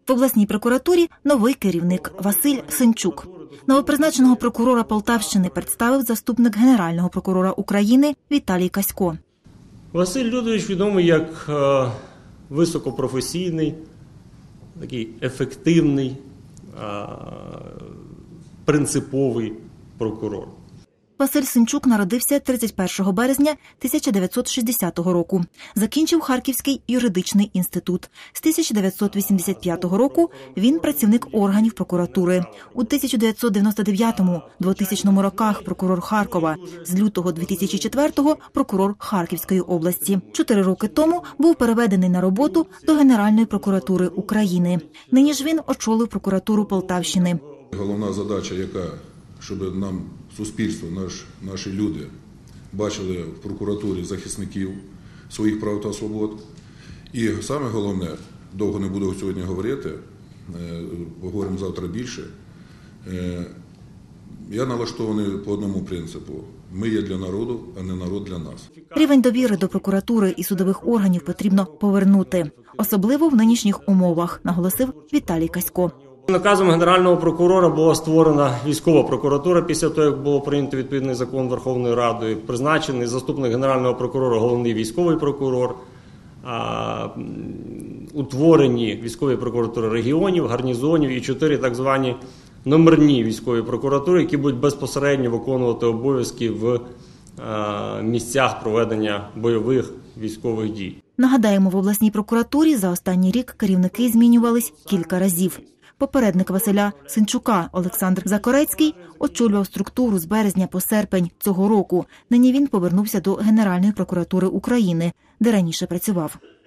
В обласній прокуратурі новий керівник Василь Синчук. Новопризначеного прокурора Полтавщини представив заступник Генерального прокурора України Віталій Касько. Василь Людович відомий як високопрофесійний, такий ефективний, принциповий прокурор. Василь Синчук народився 31 березня 1960 року. Закінчив Харківський юридичний інститут. З 1985 року він працівник органів прокуратури. У 1999-2000 роках прокурор Харкова. З лютого 2004-го прокурор Харківської області. 4 роки тому був переведений на роботу до Генеральної прокуратури України. Нині ж він очолив прокуратуру Полтавщини. Головна задача, щоб нам суспільство, наші люди бачили в прокуратурі захисників своїх прав та свобод. І саме головне, довго не буду сьогодні говорити, поговоримо завтра більше, я налаштований по одному принципу. Ми є для народу, а не народ для нас. Рівень довіри до прокуратури і судових органів потрібно повернути. Особливо в нинішніх умовах, наголосив Віталій Касько. Наказом Генерального прокурора була створена військова прокуратура після того, як було прийнято відповідний закон Верховною Радою. Призначений заступник Генерального прокурора, головний військовий прокурор. Утворені військові прокуратури регіонів, гарнізонів і 4 так звані номерні військові прокуратури, які будуть безпосередньо виконувати обов'язки в місцях проведення бойових військових дій. Нагадаємо, в обласній прокуратурі за останній рік керівники змінювались кілька разів. Попередник Василя Синчука Олександр Закорецький очолював структуру з березня по серпень цього року. Нині він повернувся до Генеральної прокуратури України, де раніше працював.